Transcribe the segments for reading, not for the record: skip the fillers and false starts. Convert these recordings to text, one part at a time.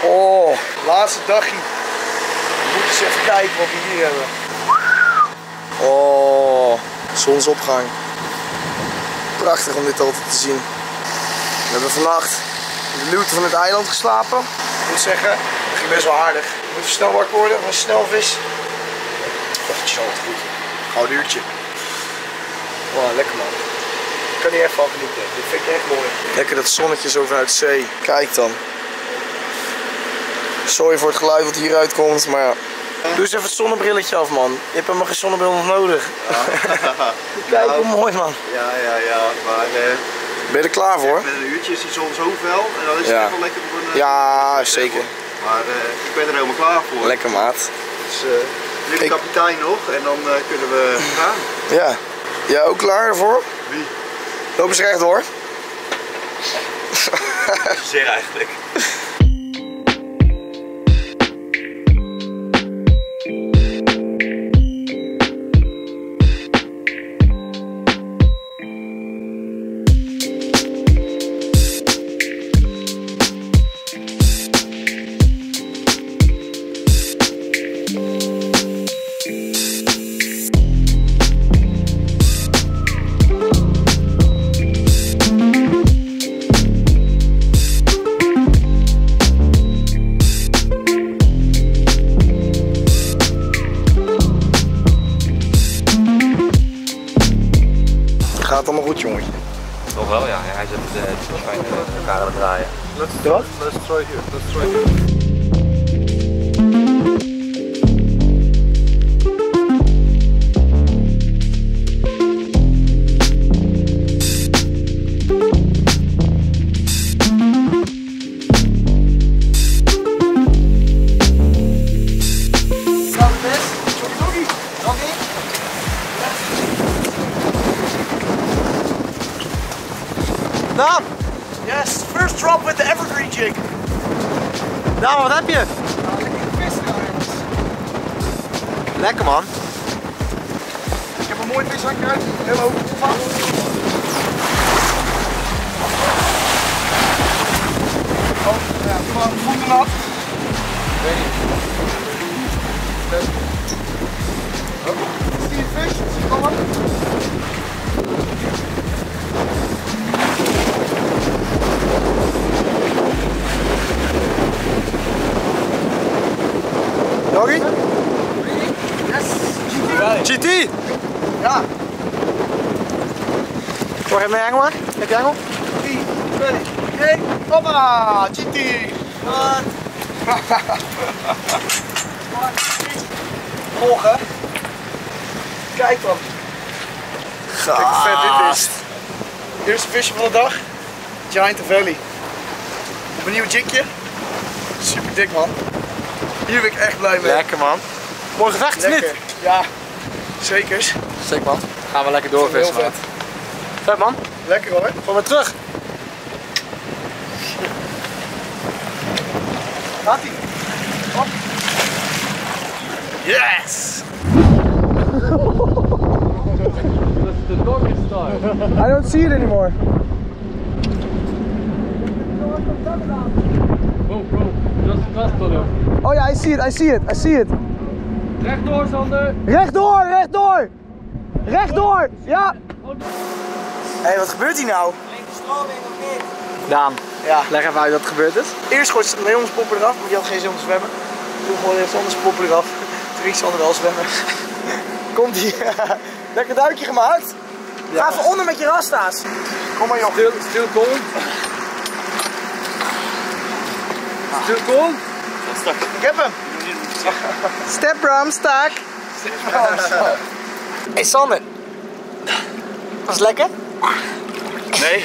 Oh, laatste dagje. We moeten eens even kijken wat we hier hebben. Oh, zonsopgang. Prachtig om dit altijd te zien. We hebben vannacht in de luwte van het eiland geslapen. Ik moet zeggen, het ging best wel aardig. We moeten snel wakker worden, een snelvis. Dat is altijd goed. Gouden uurtje. Wow, lekker man. Ik kan hier echt van genieten. Dit vind ik echt mooi. Lekker dat zonnetje zo vanuit zee. Kijk dan. Sorry voor het geluid wat hieruit komt, maar ja. Doe eens even het zonnebrilletje af, man. Je hebt helemaal geen zonnebril nog nodig. Ja. Kijk hoe mooi, man. Ja, maar... Ben je er klaar voor? Met een uurtje is die zon zo fel en dan is het echt wel lekker voor een... Ja, zeker. Maar ik ben er helemaal klaar voor. Lekker, maat. Dus nu de kapitein nog en dan kunnen we gaan. Ja. Jij ook klaar ervoor? Wie? Loop eens rechtdoor. Zeer eigenlijk. Gaat allemaal goed, jongetje? Toch wel, ja. Hij zit waarschijnlijk elkaar aan het draaien. Let's try here. Let's try here. Naam! Yes, first drop with the evergreen jig. Nou, wat heb je? Lekker vissen daar, jongens. Lekker man. Ik heb een mooi vishankje uit. Heel hoog opgevangen. Oh, ja, gewoon voeten nat. Oh, is die een vis? Zie je al? Doggy? Yes! GT! Ja! Toch even mee angelen? Heb je angel? 3, 2, 1, hoppa! GT! Wat? Volgen. Kijk dan. Kijk hoe vet dit is. Eerste visje van de dag. Giant Valley. Op een nieuw jigje. Super dik man. Hier ben ik echt blij mee. Lekker man. Mooi gevecht, is niet? Ja, zekers. Zeker man. Gaan we lekker doorvissen. Heel vet. Vet man. Lekker hoor. Gaan we terug. Gaat ie. Hop. Yes! The doggy style. I don't see it anymore. Oh bro, just on him. Oh ja, I see it. Rechtdoor Sander. Rechtdoor! Ja! Hé, wat gebeurt hier nou? Daan, Ja. leg even uit wat er gebeurd is. Eerst gooit Leon's popper eraf, want die had geen zin om te zwemmen. Toen gooide hij Sanders popper eraf. Toen ging Sander wel zwemmen. Komt ie. Lekker duikje gemaakt. Ga even onder met je rasta's. Kom maar joh. Still cold. Still cold. Ik heb hem. Step Bram, staak. Hey Sander. Was het lekker? Nee.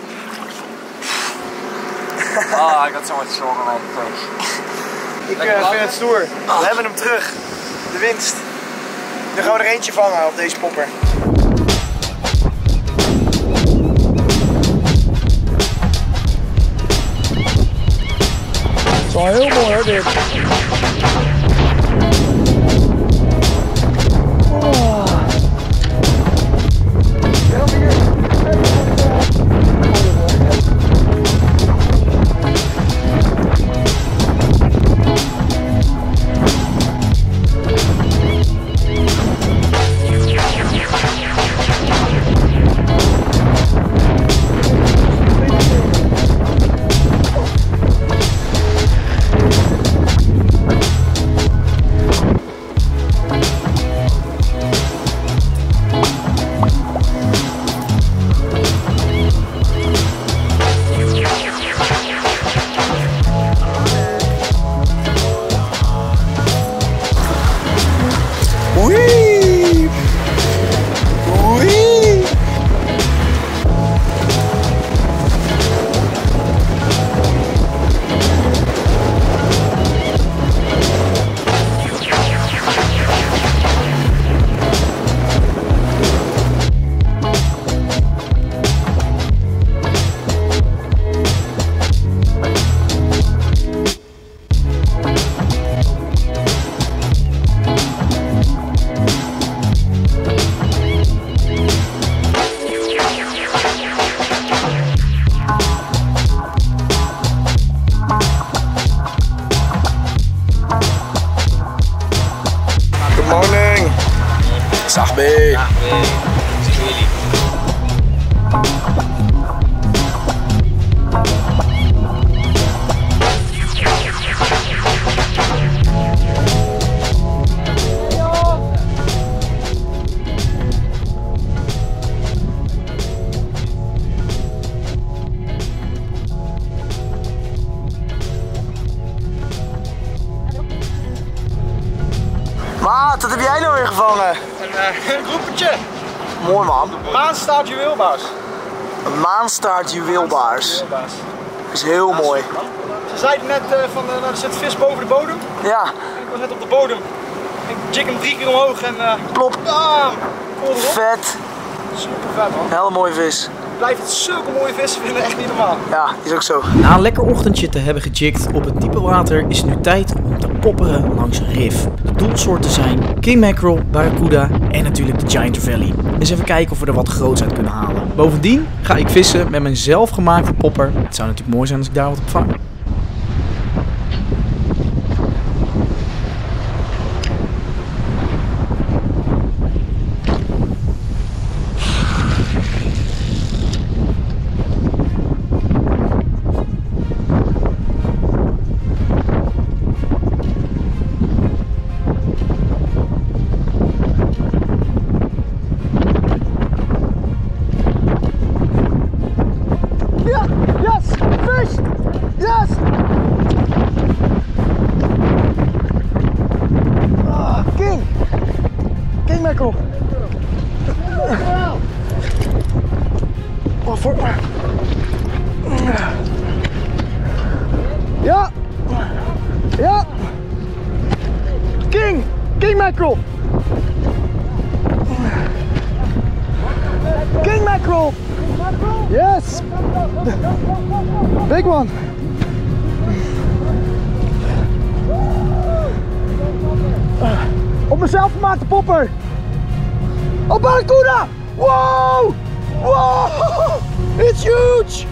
Ah, ik had zo wat zorgen aan de toos. Ik vind het stoer. We hebben hem terug. De winst. Nu gaan we er eentje vangen op deze popper. Het is wel heel mooi hoor dit. Maat, wat heb jij nou weer gevangen? Een groepetje. Mooi man. Maanstaart juweelbaars. Een maanstaart juweelbaars. Dat is heel mooi. Ze zeiden net van er zit vis boven de bodem. Ja. Ik was net op de bodem. Ik jig hem 3 keer omhoog en Plop. bam! Vol erop. Vet. Super vet man. Hele mooie vis. Blijft het zulke mooie vissen vinden, echt niet normaal. Ja, is ook zo. Na een lekker ochtendje te hebben gejigd op het diepe water is het nu tijd om te popperen langs een rif. De doelsoorten zijn king mackerel, barracuda en natuurlijk de giant trevally. Eens even kijken of we er wat groots uit kunnen halen. Bovendien ga ik vissen met mijn zelfgemaakte popper. Het zou natuurlijk mooi zijn als ik daar wat op vang. Ja! Ja! King mackerel! King mackerel! Yes! Big one! Op mezelf gemaakte popper! Oh, barracuda! Wow! Wow! It's huge!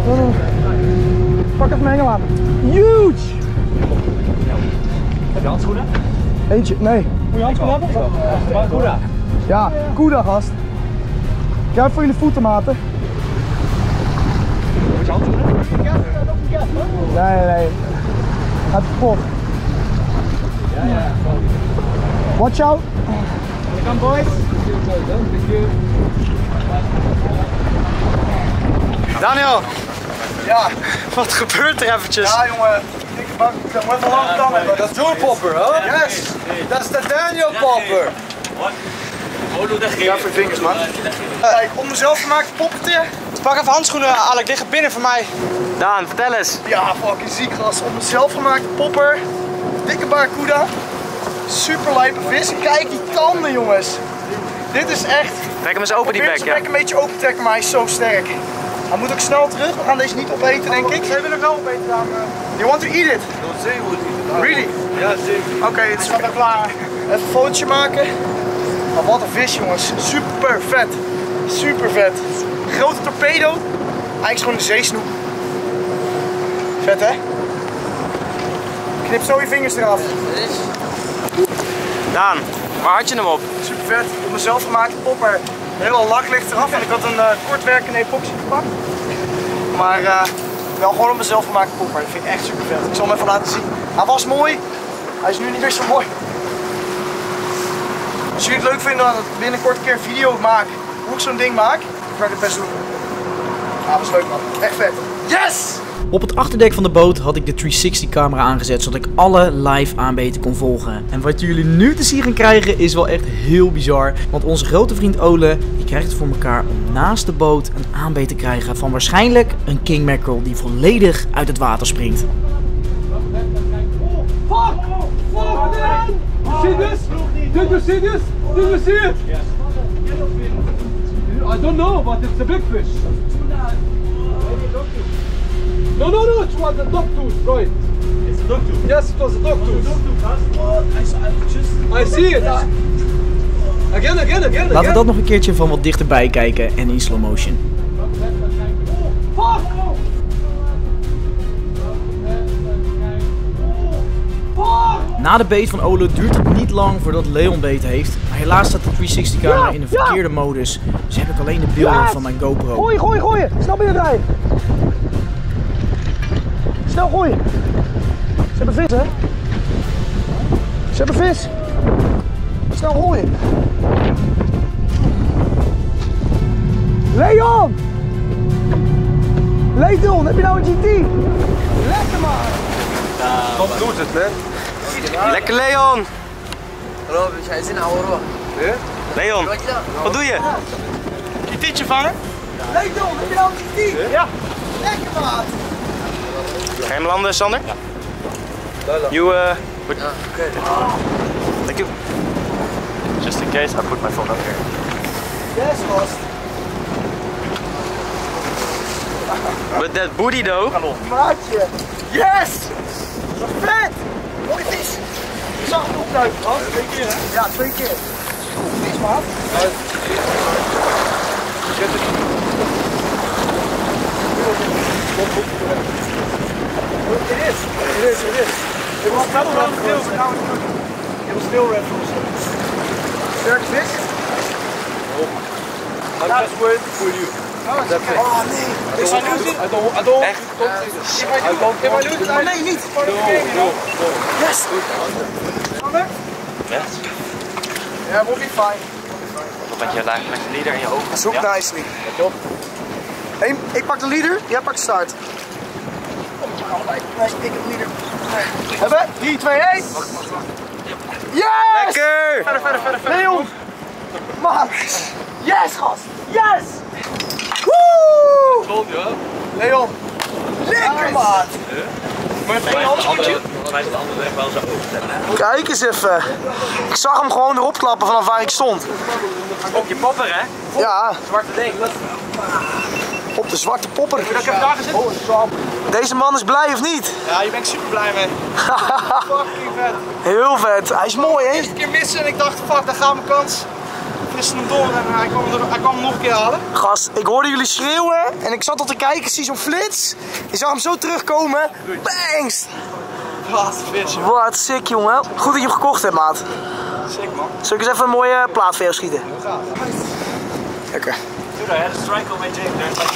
Pak even mijn hengel aan. Huge! Heb je handschoenen? Eentje, nee. Moet je handschoenen hebben? Barracuda. Ja, Cuda gast. Ga voor jullie voeten maten. Moet je handschoenen? Nee. Gaat kapot. Watch out. Come boys. Daniel! Ja, Wat gebeurt er eventjes? ja jongen. Dikke bak, dat moet even lang tanden hebben. Dat is your popper, hè? Yes! Dat is de Daniel popper. Ja, voor je vingers man. Kijk, om mezelf gemaakte poppertje. Pak even handschoenen, Alec, liggen binnen voor mij. Daan, vertel eens. Ja, fucking ziek gast. Om mezelf gemaakte popper. Dikke barracuda. Super lijpe vis. Kijk die tanden jongens. Dit is echt... Trek hem eens open die Probeer bek, zijn ja. bek een beetje open te trekken, maar hij is zo sterk. Hij moet ook snel terug. We gaan deze niet opeten denk ik. Zij willen wel opeten dan. You want to eat it? Really? Ja, zeker. Oké, het is al klaar. Even een fotootje maken. Maar wat een vis jongens. Super vet. Super vet. Grote torpedo. Eigenlijk gewoon een zeesnoep. Vet hè? Knip zo je vingers eraf. Daan, waar had je hem op? Super vet. Op mezelf gemaakte popper. De hele lak ligt eraf. En ik had een kortwerkende epoxy gepakt. Maar wel gewoon op mezelf gemaakte popper. Dat vind ik echt super vet. Ik zal hem even laten zien. Hij was mooi. Hij is nu niet meer zo mooi. Als jullie het leuk vinden dat ik binnenkort een keer een video maak hoe ik zo'n ding maak, dan ga ik het best doen. Ja, dat was leuk man. Echt vet. Yes! Op het achterdek van de boot had ik de 360 camera aangezet, zodat ik alle live aanbeten kon volgen. En wat jullie nu te zien gaan krijgen is wel echt heel bizar. Want onze grote vriend Ole, die krijgt het voor elkaar om naast de boot een aanbeet te krijgen van waarschijnlijk een king mackerel die volledig uit het water springt. Fuck! Fuck, man! You see this? Did you see this? Did you see it? Yes. I don't know, but it's a big fish. No, it was a dogtooth, right? It's a dogtooth. Yes, it was a dogtooth. I see it. Again. Laten we dat nog een keertje van wat dichterbij kijken en in slow motion. Fuck! Na de beet van Ole duurt het niet lang voordat Leon beet heeft. Maar helaas staat de 360 camera in de verkeerde modus. Dus heb ik alleen de beelden van mijn GoPro. Gooien. Snel binnendraaien. Snel gooien. Ze hebben vis hè? Ze hebben vis. Snel gooien. Leon! Leon, heb je nou een GT? Lekker man! Wat doet het, man? Lekker Leon! Leon, wat doe je? Je tietje vangen? Leon, heb je nou een tiet? Ja. Lekker maat. Ga je hem landen, Sander? You, thank you. Just in case, I put my phone up here. Yes, gast. With that booty though. Maatje. Yes! Zo vet! Mooi vis. Ik zag hem opduiken, gast. 2 keer, hè? Ja, 2 keer. Vis, maat. It is. It was not around the field, but now it's good. It was still red also. Sterke vis? I'm just waiting for you. Oh, that's okay. Oh, nee. I don't. Echt? If I lose, Oh, nee, niet. no. Yes! Sander? Yes. Ja, we'll be fine. Met je leader in je ogen. Zoek nicely. Hey, ik pak de leader, jij pakt de start. Allebei. Nee, ik heb de leader. Hebben? 3, 2, 1. Yes! Lekker! Verder. Leon! Maat! Yes, gast! Yes! Woe! Told you, huh? Leon! Lekker, maat! Maar het Wij zijn de andere weg wel zo open. Kijk eens even. Ik zag hem gewoon erop klappen vanaf waar ik stond. Op je popper, hè? Ja, Zwarte ding. op de zwarte popper. Ik heb daar gezet. Deze man is blij of niet? Ja, hier ben ik super blij mee. Fucking vet. Heel vet. Hij is mooi, hè? Eerste keer missen en ik dacht, fuck, daar gaat mijn kans. Vissen hem door en hij kwam hem nog een keer halen. Gast, ik hoorde jullie schreeuwen en ik zat al te kijken, zie zo'n flits. Je zag hem zo terugkomen. Bangs! Wat vis, joh. Wat sick, jongen. Goed dat je hem gekocht hebt, maat. Sick, man. Zal ik eens even een mooie plaat voor jou schieten? Heel gaaf. Lekker. Dude, I had a strike on my jig. There's like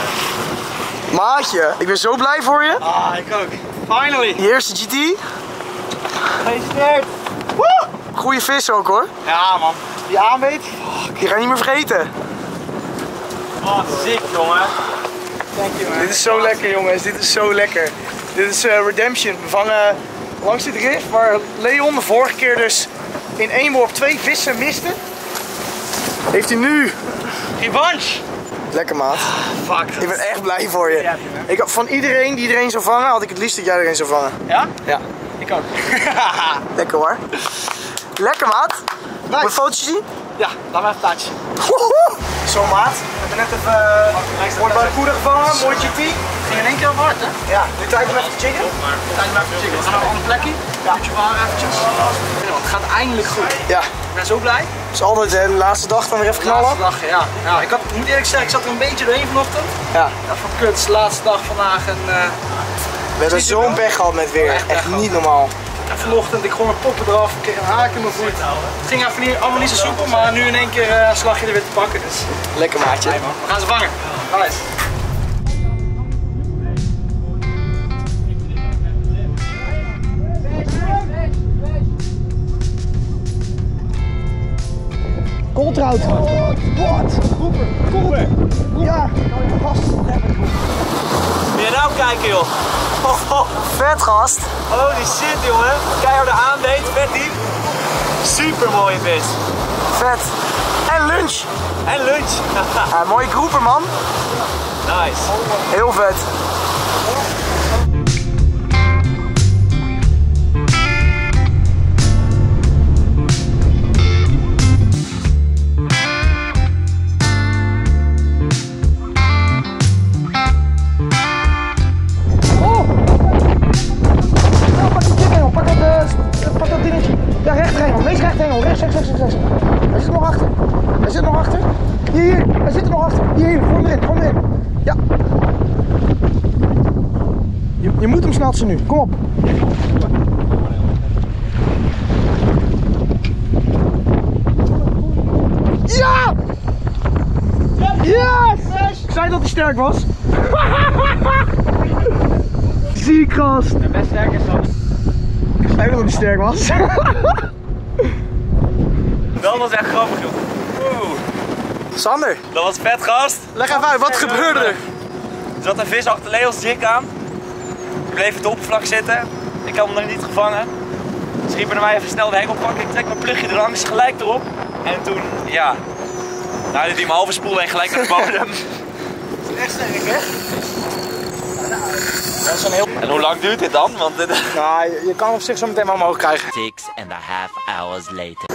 a Maatje, ik ben zo blij voor je. Ah, ik ook. Finally. Je eerste GT. Gefeliciteerd. Woe! Goeie vis ook, hoor. Ja, man. Die aanbeet. Die ga je niet meer vergeten. Oh, sick, jongen. Thank you, man. Dit is zo lekker, jongens. Dit is zo lekker. Dit is Redemption. We vangen langs dit rif waar Leon de vorige keer dus in 1 worp 2 vissen miste. Heeft hij nu. Revanche. Lekker, maat. Fuck. Ik ben echt blij voor je. Ik had van iedereen die iedereen zou vangen, had ik het liefst dat jij er een zou vangen. Ja? Ja. Ik ook. Lekker, hoor. Lekker, maat. Moet je een fotootje zien? Ja, laat me even touchen. Woehoe! Zo, maat. We hebben net even mooi barracuda gevangen, mooi GT. Ging in één keer hard, hè? Ja, nu tijd om even te chiggen. Tijd maar even chicken. We gaan naar een andere plekje. Ja. Uurtje varen eventjes. Het gaat eindelijk goed. Ja, Ik ben zo blij. het is altijd de laatste dag dan weer even knallen. Laatste dag, ja. Ik moet eerlijk zeggen, ik zat er een beetje doorheen vanochtend. Ja. Ja, van kut, het is de laatste dag vandaag en We hebben zo'n pech gehad met weer. Echt pech Echt gehad. niet normaal. vanochtend, ik gewoon mijn poppen eraf, ik kreeg een haak in mijn voet. Het ging even niet, allemaal niet zo soepel, maar nu in één keer een slagje er weer te pakken. Dus. Lekker, maatje. Hey man, we gaan ze vangen. Nice. Kooltrout. Wat? Roeper. Ja. Gast. Moet je nou kijken, joh. Vet, gast. Holy shit, jongen. Keiharde aanbeet, vet diep. Super mooie vis. Vet. En lunch. En lunch. Ja, mooie groeper, man. Nice. Heel vet. Pak dat dingetje. Ja, rechterhengel. Meest rechterhengel. Rechts. Hij zit nog achter. Hier. Hij zit er nog achter. Hier. Kom erin. Ja. Je moet hem snatsen nu. Kom op. Ja! Yes! Ik zei dat hij sterk was. Ziek, gast. En best sterk is dat. Ik zei dat hij sterk was. Dat was echt grappig, joh. Oeh. Sander, Dat was vet, gast. leg even uit. Wat gebeurde er? Er zat een vis achter Leo's jig aan. Die bleef op het oppervlak zitten. Ik had hem nog niet gevangen. Ze riepen naar mij even snel de hek oppakken. Ik trek mijn plugje er langs, gelijk erop. En toen, ja. Nou, die me overspoelde en gelijk naar de bodem. Dat is echt sterk, hè? Dat is een heel... En hoe lang duurt dit dan? Want dit... Nou, je kan op zich zo meteen wel omhoog krijgen. 6.5 hours later.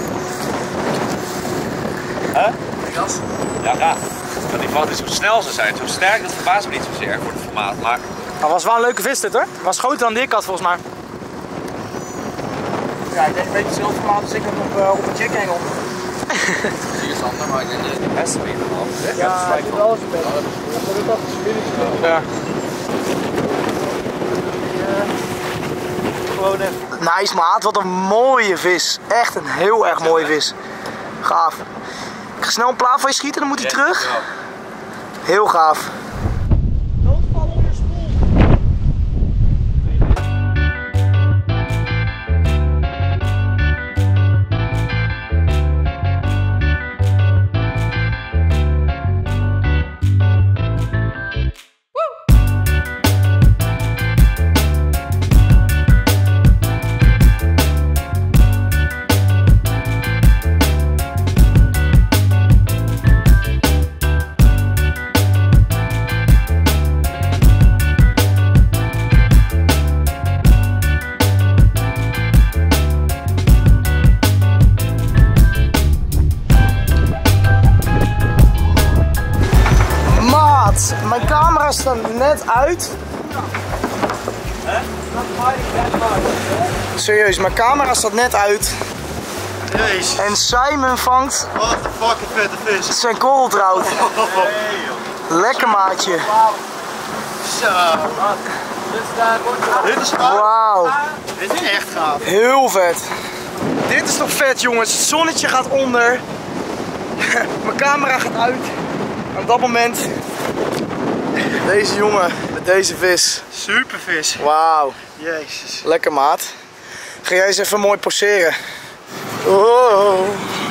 Huh? Ja, graag. Want die valt is zo snel ze zijn, zo sterk, dat verbaast me niet zozeer voor het formaat. Maar... Dat was wel een leuke vis dit hoor. Het was groter dan die ik had volgens mij. Ja, ik denk een beetje hetzelfde formaat als ik op een chick hengel. Zie je Sander, maar ik denk dat het de beste weer dan af. Ja, dat is wel eens een beetje. Dat is altijd familie. Ja. Gewoon even. Nice maat, wat een mooie vis. Echt een heel erg mooie vis. Gaaf. Ik ga snel een plaat van je schieten, dan moet hij terug. Heel gaaf. Mijn camera staat net uit. Serieus, mijn camera staat net uit. Jezus. En Simon vangt Wat een fucking vette vis. zijn korreltrout. Lekker maatje. Zo. Dit is gaaf. Wauw. Dit is echt gaaf. Heel vet. Dit is toch vet jongens. Het zonnetje gaat onder. Mijn camera gaat uit. Op dat moment. Deze jongen met deze vis. Super vis. Wauw. Jezus. Lekker maat. Ga jij eens even mooi poseren. Wow.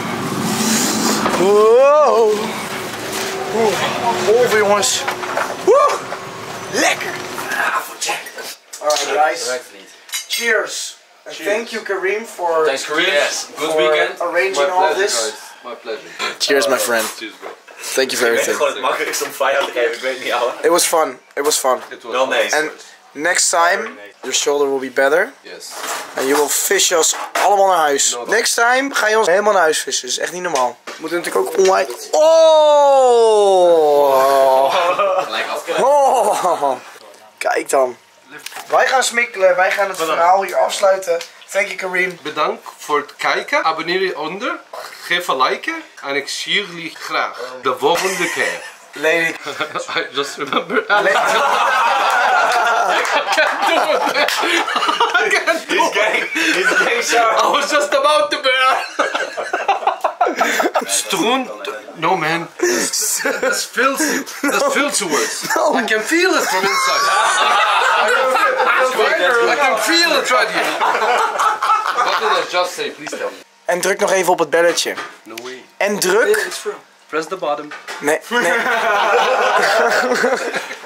Wow. Golven jongens. Woe. Lekker. Alright guys. Cheers. And thank you Kareem for, Thanks, Kareem. Yes. Good for weekend. arranging all this. My pleasure. Cheers, my friend. Cheers, bro. Thank you for everything. Gewoon het makkelijkste om fire te geven, ik weet niet jou. It was fun. It was fun. It was Wel nee. And next time, your shoulder will be better. Yes. En you will fish us allemaal naar huis. Next time ga je ons helemaal naar huis vissen. Dat is echt niet normaal. We moeten natuurlijk ook online... Oh! Gelijk afkijken. Oh! Kijk dan. Wij gaan smikkelen. Wij gaan het verhaal hier afsluiten. Thank you Kareem. Bedankt voor het kijken. Abonneer je onder. Geef een like. En ik zie jullie graag de volgende keer. Lady. I just remember. I can't do it. He's getting sharp. I was just about to bear. Stroon. No man. That's filthy. That's filthy words. I can feel it from inside. I can feel it right here. What did I just say? Please tell me. En druk nog even op het belletje. No way. En druk... Press the bottom. Nee, nee.